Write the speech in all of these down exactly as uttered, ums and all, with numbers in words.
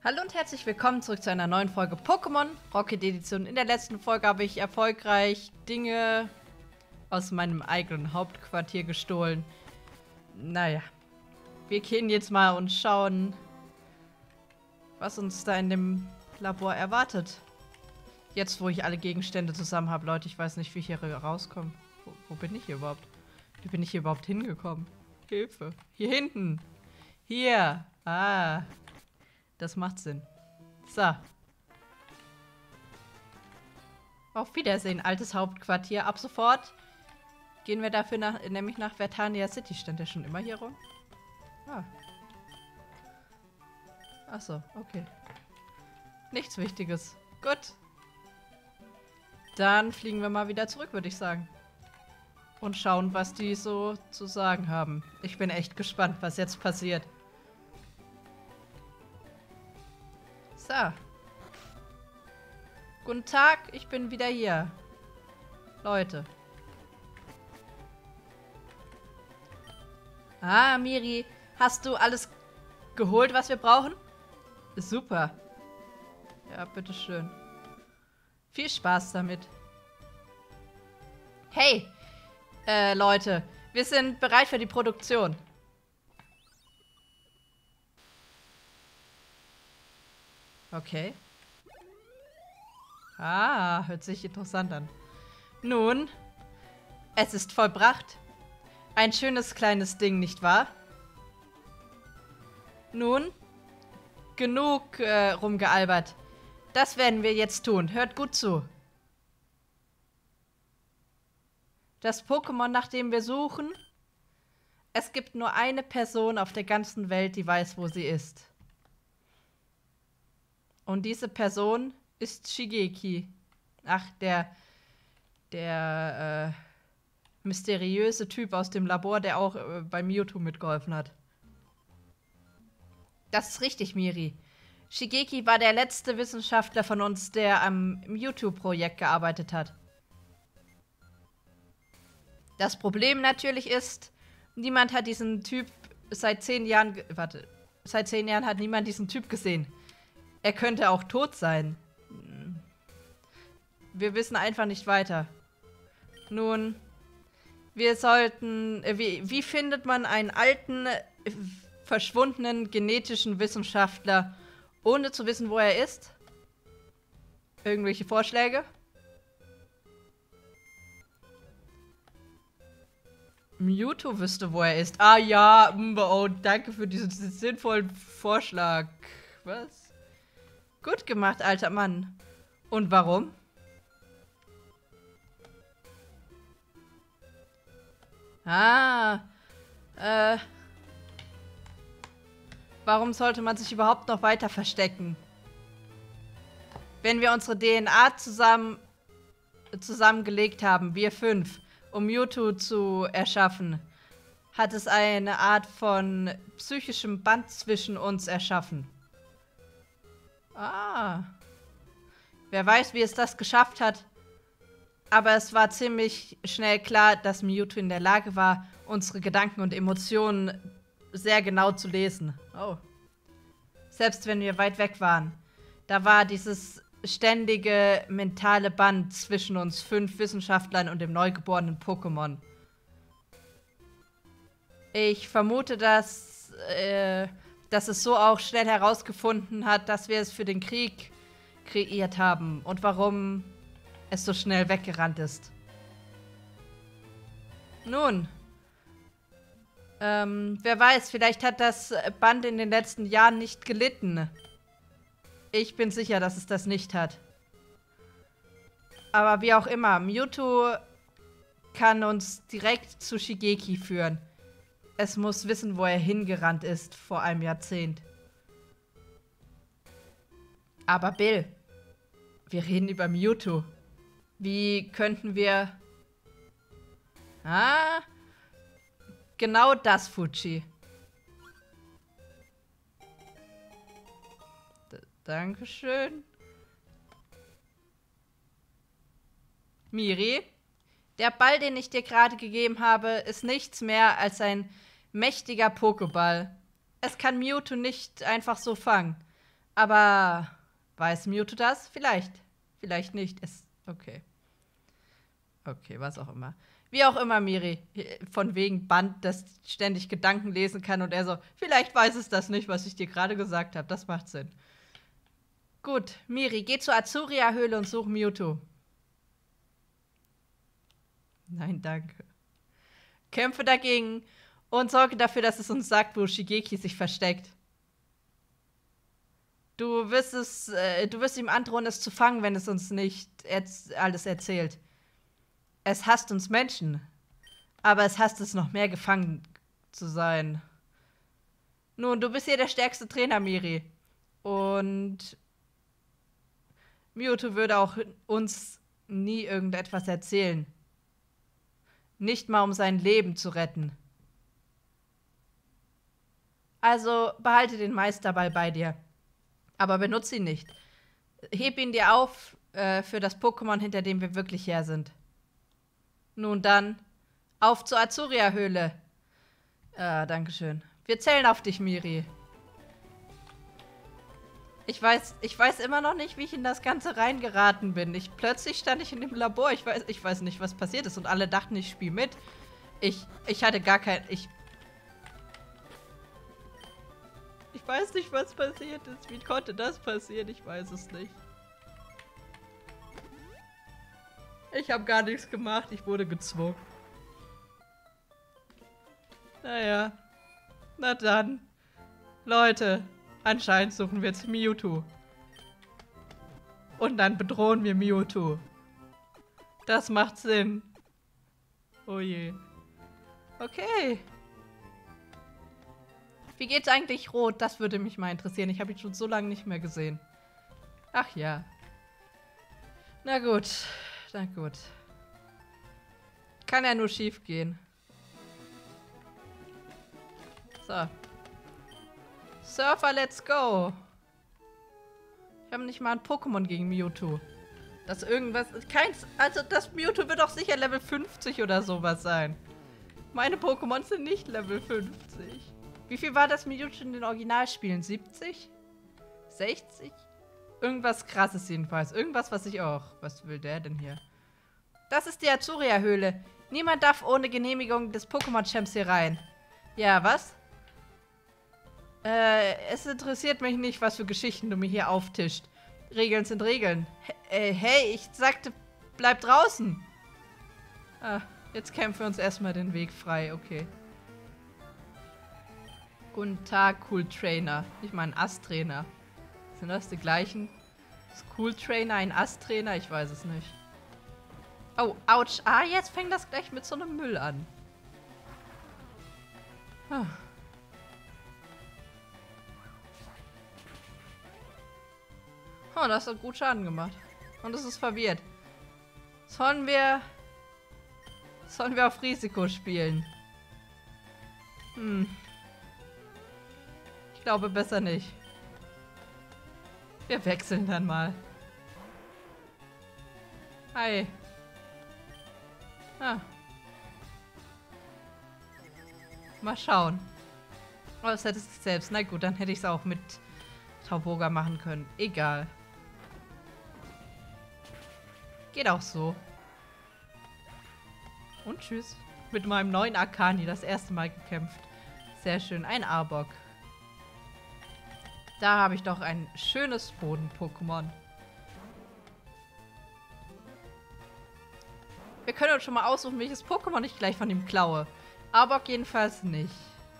Hallo und herzlich willkommen zurück zu einer neuen Folge Pokémon Rocket Edition. In der letzten Folge habe ich erfolgreich Dinge aus meinem eigenen Hauptquartier gestohlen. Naja, wir gehen jetzt mal und schauen, was uns da in dem Labor erwartet. Jetzt, wo ich alle Gegenstände zusammen habe, Leute, ich weiß nicht, wie ich hier rauskomme. Wo, wo bin ich hier überhaupt? Wie bin ich hier überhaupt hingekommen? Hilfe. Hier hinten. Hier. Ah. Das macht Sinn. So. Auf Wiedersehen, altes Hauptquartier. Ab sofort gehen wir dafür nach, nämlich nach Vertania City. Stand der schon immer hier rum? Ah. Achso, okay. Nichts Wichtiges. Gut. Dann fliegen wir mal wieder zurück, würde ich sagen. Und schauen, was die so zu sagen haben. Ich bin echt gespannt, was jetzt passiert. So. Guten Tag, ich bin wieder hier. Leute. Ah, Miri, hast du alles geholt, was wir brauchen? Super. Ja, bitteschön. Viel Spaß damit. Hey, äh, Leute, wir sind bereit für die Produktion. Okay. Ah, hört sich interessant an. Nun, es ist vollbracht. Ein schönes kleines Ding, nicht wahr? Nun, genug äh, rumgealbert. Das werden wir jetzt tun. Hört gut zu. Das Pokémon, nach dem wir suchen, es gibt nur eine Person auf der ganzen Welt, die weiß, wo sie ist. Und diese Person ist Shigeki. Ach, der, der, äh, mysteriöse Typ aus dem Labor, der auch äh, bei Mewtwo mitgeholfen hat. Das ist richtig, Miri. Shigeki war der letzte Wissenschaftler von uns, der am Mewtwo-Projekt gearbeitet hat. Das Problem natürlich ist, niemand hat diesen Typ seit zehn Jahren, warte, seit zehn Jahren hat niemand diesen Typ gesehen. Er könnte auch tot sein. Wir wissen einfach nicht weiter. Nun, wir sollten... Wie, wie findet man einen alten, verschwundenen genetischen Wissenschaftler, ohne zu wissen, wo er ist? Irgendwelche Vorschläge? Mewtwo wüsste, wo er ist. Ah ja, oh, danke für diesen sinnvollen Vorschlag. Was? Gut gemacht, alter Mann. Und warum? Ah, äh. Warum sollte man sich überhaupt noch weiter verstecken? Wenn wir unsere D N A zusammen, zusammengelegt haben, wir fünf, um Mewtwo zu erschaffen, hat es eine Art von psychischem Band zwischen uns erschaffen. Ah. Wer weiß, wie es das geschafft hat. Aber es war ziemlich schnell klar, dass Mewtwo in der Lage war, unsere Gedanken und Emotionen sehr genau zu lesen. Oh. Selbst wenn wir weit weg waren. Da war dieses ständige mentale Band zwischen uns fünf Wissenschaftlern und dem neugeborenen Pokémon. Ich vermute, dass, äh, dass es so auch schnell herausgefunden hat, dass wir es für den Krieg kreiert haben und warum es so schnell weggerannt ist. Nun, ähm, wer weiß, vielleicht hat das Band in den letzten Jahren nicht gelitten. Ich bin sicher, dass es das nicht hat. Aber wie auch immer, Mewtwo kann uns direkt zu Shigeki führen. Es muss wissen, wo er hingerannt ist vor einem Jahrzehnt. Aber Bill, wir reden über Mewtwo. Wie könnten wir... Ah, genau das, Fuji. D- Dankeschön. Miri, der Ball, den ich dir gerade gegeben habe, ist nichts mehr als ein mächtiger Pokéball. Es kann Mewtwo nicht einfach so fangen. Aber weiß Mewtwo das? Vielleicht. Vielleicht nicht. Es, okay. Okay, was auch immer. Wie auch immer, Miri. Von wegen Band, das ständig Gedanken lesen kann. Und er so, vielleicht weiß es das nicht, was ich dir gerade gesagt habe. Das macht Sinn. Gut, Miri, geh zur Azuria-Höhle und such Mewtwo. Nein, danke. Kämpfe dagegen und sorge dafür, dass es uns sagt, wo Shigeki sich versteckt. Du wirst es, äh, du wirst ihm androhen, es zu fangen, wenn es uns nicht erz alles erzählt. Es hasst uns Menschen, aber es hasst es noch mehr, gefangen zu sein. Nun, du bist hier der stärkste Trainer, Miri. Und Mewtwo würde auch uns nie irgendetwas erzählen. Nicht mal, um sein Leben zu retten. Also behalte den Meisterball bei dir. Aber benutze ihn nicht. Heb ihn dir auf äh, für das Pokémon, hinter dem wir wirklich her sind. Nun dann, auf zur Azuria-Höhle. Ah, dankeschön. Wir zählen auf dich, Miri. Ich weiß, ich weiß immer noch nicht, wie ich in das Ganze reingeraten bin. Ich, plötzlich stand ich in dem Labor. Ich weiß, ich weiß nicht, was passiert ist. Und alle dachten, ich spiele mit. Ich, ich hatte gar kein... Ich, ich weiß nicht, was passiert ist. Wie konnte das passieren? Ich weiß es nicht. Ich habe gar nichts gemacht. Ich wurde gezwungen. Naja. Na dann. Leute, anscheinend suchen wir jetzt Mewtwo. Und dann bedrohen wir Mewtwo. Das macht Sinn. Oh je. Okay. Wie geht's eigentlich Rot? Das würde mich mal interessieren. Ich habe ihn schon so lange nicht mehr gesehen. Ach ja. Na gut. Na gut. Kann ja nur schief gehen. So. Surfer, let's go. Ich habe nicht mal ein Pokémon gegen Mewtwo. Das irgendwas... Keins... Also das Mewtwo wird doch sicher Level fünfzig oder sowas sein. Meine Pokémon sind nicht Level fünfzig. Wie viel war das Mewtwo in den Originalspielen? siebzig? sechzig? Irgendwas krasses jedenfalls. Irgendwas, was ich auch... Was will der denn hier? Das ist die Azuria-Höhle. Niemand darf ohne Genehmigung des Pokémon-Champs hier rein. Ja, was? Äh, es interessiert mich nicht, was für Geschichten du mir hier auftischt. Regeln sind Regeln. H äh, hey, ich sagte, bleib draußen. Ah, jetzt kämpfen wir uns erstmal den Weg frei. Okay. Guten Tag, Cool Trainer. Ich meine, Ast-Trainer. Sind das die gleichen? Ist Cool Trainer ein Ast-Trainer? Ich weiß es nicht. Oh, ouch. Ah, jetzt fängt das gleich mit so einem Müll an. Ah. Oh, das hat gut Schaden gemacht. Und es ist verwirrt. Sollen wir... Sollen wir auf Risiko spielen? Hm. Ich glaube besser nicht. Wir wechseln dann mal. Hi. Ah. Mal schauen. Oh, das hätte es selbst. Na gut, dann hätte ich es auch mit Tauboga machen können. Egal. Geht auch so. Und tschüss. Mit meinem neuen Akani das erste Mal gekämpft. Sehr schön. Ein Arbok. Da habe ich doch ein schönes Boden-Pokémon. Wir können uns schon mal aussuchen, welches Pokémon ich gleich von ihm klaue. Arbok jedenfalls nicht.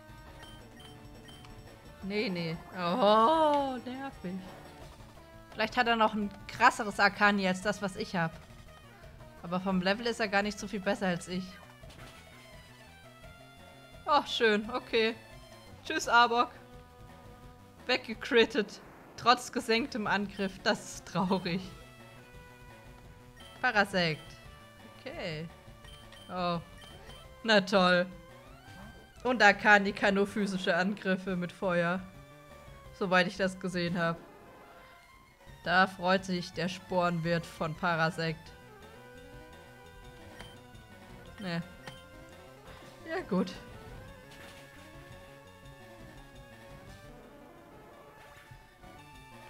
Nee, nee. Oh, nervig. Vielleicht hat er noch ein krasseres Akani als das, was ich habe. Aber vom Level ist er gar nicht so viel besser als ich. Oh, schön. Okay. Tschüss, Arbok. Weggecrittet. Trotz gesenktem Angriff. Das ist traurig. Parasekt. Okay. Oh. Na toll. Und Akani kann nur physische Angriffe mit Feuer. Soweit ich das gesehen habe. Da freut sich der Sporenwirt von Parasekt. Ne. Ja, gut.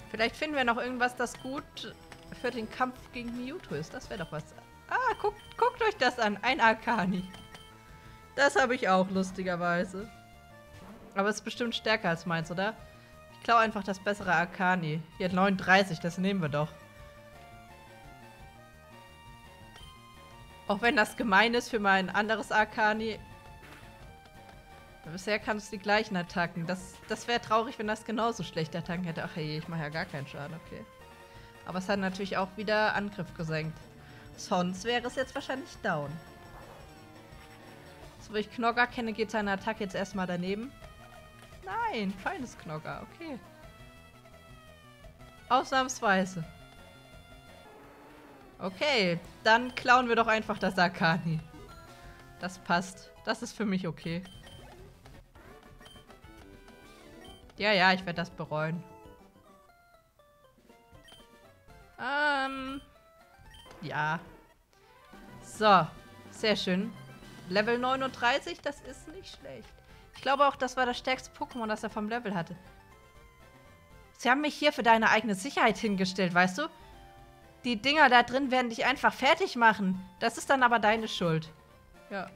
Vielleicht finden wir noch irgendwas, das gut für den Kampf gegen Mewtwo ist. Das wäre doch was. Ah, guckt, guckt euch das an. Ein Arcani. Das habe ich auch, lustigerweise. Aber es ist bestimmt stärker als meins, oder? Ich klaue einfach das bessere Arcani. Hier, neununddreißig, das nehmen wir doch. Auch wenn das gemein ist für mein anderes Arcani. Bisher kann es die gleichen Attacken. Das, das wäre traurig, wenn das genauso schlechte Attacken hätte. Ach hey, ich mache ja gar keinen Schaden, okay. Aber es hat natürlich auch wieder Angriff gesenkt. Sonst wäre es jetzt wahrscheinlich down. So wie ich Knogger kenne, geht seine Attacke jetzt erstmal daneben. Nein, feines Knogger, okay. Ausnahmsweise. Okay, dann klauen wir doch einfach das Arcani. Das passt. Das ist für mich okay. Ja, ja, ich werde das bereuen. Ähm. Ja. So, sehr schön. Level neununddreißig, das ist nicht schlecht. Ich glaube auch, das war das stärkste Pokémon, das er vom Level hatte. Sie haben mich hier für deine eigene Sicherheit hingestellt, weißt du? Die Dinger da drin werden dich einfach fertig machen. Das ist dann aber deine Schuld. Ja.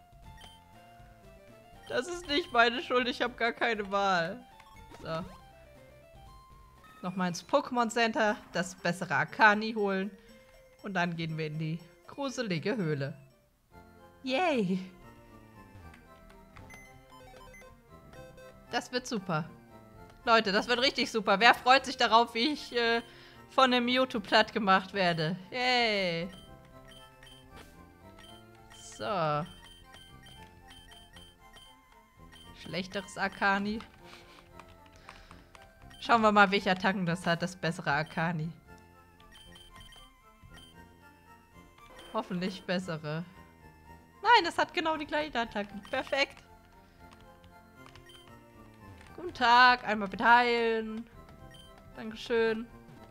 Das ist nicht meine Schuld, ich habe gar keine Wahl. So. Nochmal ins Pokémon Center, das bessere Arcani holen. Und dann gehen wir in die gruselige Höhle. Yay! Das wird super. Leute, das wird richtig super. Wer freut sich darauf, wie ich äh, von einem Mewtwo platt gemacht werde? Yay! So. Schlechteres Arcani. Schauen wir mal, welche Attacken das hat, das bessere Arcani. Hoffentlich bessere. Nein, es hat genau die gleichen Attacken. Perfekt. Guten Tag, einmal bitte heilen. Dankeschön.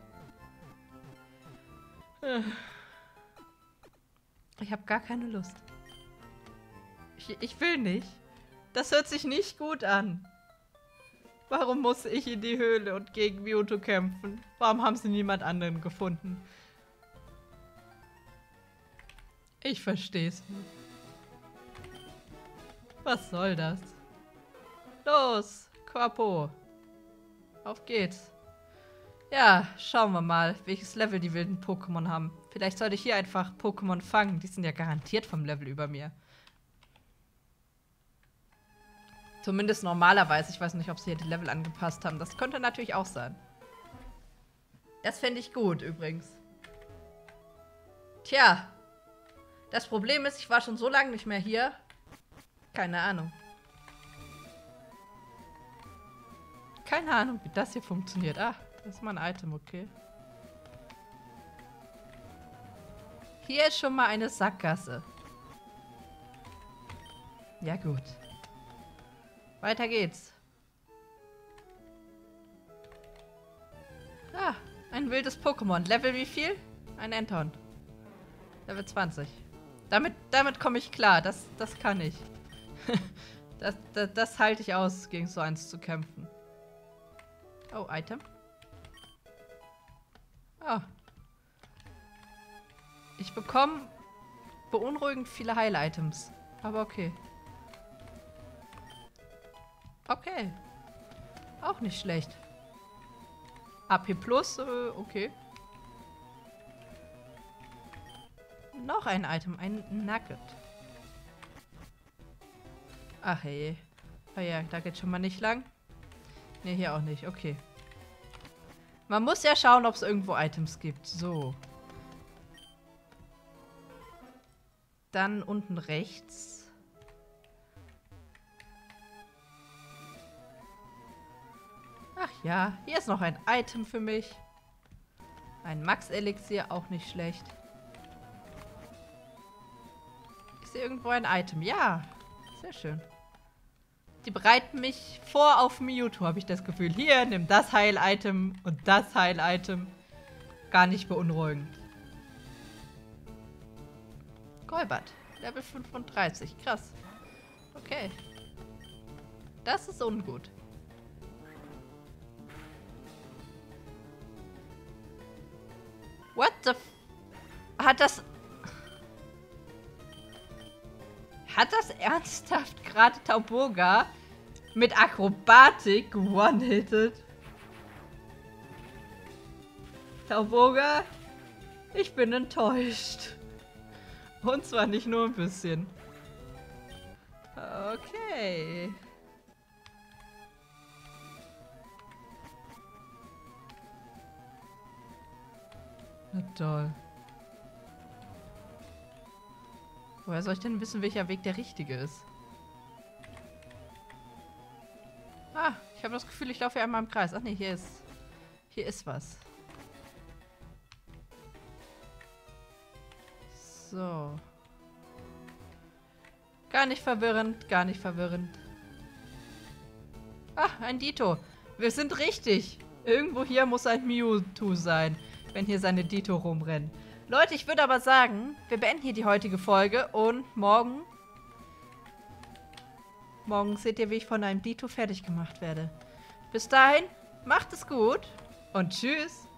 Ich habe gar keine Lust. Ich, ich will nicht. Das hört sich nicht gut an. Warum muss ich in die Höhle und gegen Mewtwo kämpfen? Warum haben sie niemand anderen gefunden? Ich versteh's nicht. Was soll das? Los, Quapo. Auf geht's. Ja, schauen wir mal, welches Level die wilden Pokémon haben. Vielleicht sollte ich hier einfach Pokémon fangen. Die sind ja garantiert vom Level über mir. Zumindest normalerweise. Ich weiß nicht, ob sie hier die Level angepasst haben. Das könnte natürlich auch sein. Das fände ich gut, übrigens. Tja. Das Problem ist, ich war schon so lange nicht mehr hier. Keine Ahnung. Keine Ahnung, wie das hier funktioniert. Ah, das ist mal ein Item, okay. Hier ist schon mal eine Sackgasse. Ja, gut. Weiter geht's. Ah, ein wildes Pokémon. Level wie viel? Ein Enton. Level zwanzig. Damit, damit komme ich klar. Das, das kann ich. das, das, das halte ich aus, gegen so eins zu kämpfen. Oh, Item. Oh. Ich bekomme beunruhigend viele Heil-Items. Aber okay. Okay. Auch nicht schlecht. A P plus, äh, okay. Noch ein Item, ein Nugget. Ach hey. Oh ja, da geht schon mal nicht lang. Ne, hier auch nicht, okay. Man muss ja schauen, ob es irgendwo Items gibt. So. Dann unten rechts. Ach ja, hier ist noch ein Item für mich. Ein Max-Elixier, auch nicht schlecht. Ist hier irgendwo ein Item? Ja, sehr schön. Die bereiten mich vor auf Mewtwo, habe ich das Gefühl. Hier, nimm das Heil-Item und das Heil-Item. Gar nicht beunruhigend. Golbat, Level fünfunddreißig, krass. Okay. Das ist ungut. What the f... Hat das... Hat das ernsthaft gerade Tauboga mit Akrobatik one-hitted? Tauboga, ich bin enttäuscht. Und zwar nicht nur ein bisschen. Okay. Na toll. Woher soll ich denn wissen, welcher Weg der richtige ist? Ah, ich habe das Gefühl, ich laufe hier einmal im Kreis. Ach nee, hier ist... Hier ist was. So. Gar nicht verwirrend, gar nicht verwirrend. Ah, ein Dito. Wir sind richtig. Irgendwo hier muss ein Mewtwo sein, wenn hier seine Dito rumrennen. Leute, ich würde aber sagen, wir beenden hier die heutige Folge und morgen... Morgen seht ihr, wie ich von einem Dito fertig gemacht werde. Bis dahin, macht es gut und tschüss.